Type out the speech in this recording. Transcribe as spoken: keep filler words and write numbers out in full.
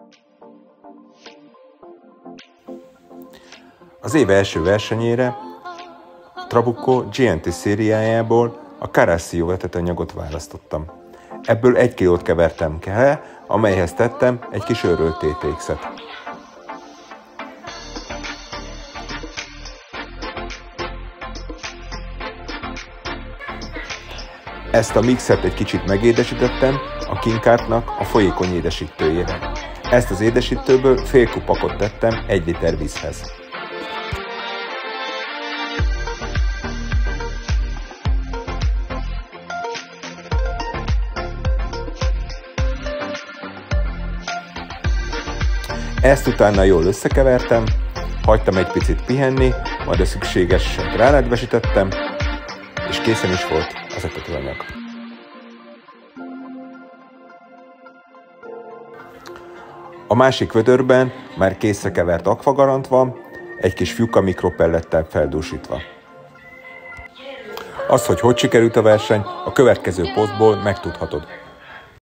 Az év első versenyére Trabucco gé en té szériájából a Carassio vetetőanyagot választottam. Ebből egy kilót kevertem le, amelyhez tettem egy kis őrölt té té ikset. Ezt a mixet egy kicsit megédesítettem a kinkártnak a folyékony édesítőjére. Ezt az édesítőből fél kupakot tettem egy liter vízhez. Ezt utána jól összekevertem, hagytam egy picit pihenni, majd a szükségeset ránedvesítettem, és készen is volt az etetőanyag. A másik vödörben már készre kevert akvagarant van, egy kis Fjuka mikropellettel feldúsítva. Az, hogy hogy sikerült a verseny, a következő posztból megtudhatod.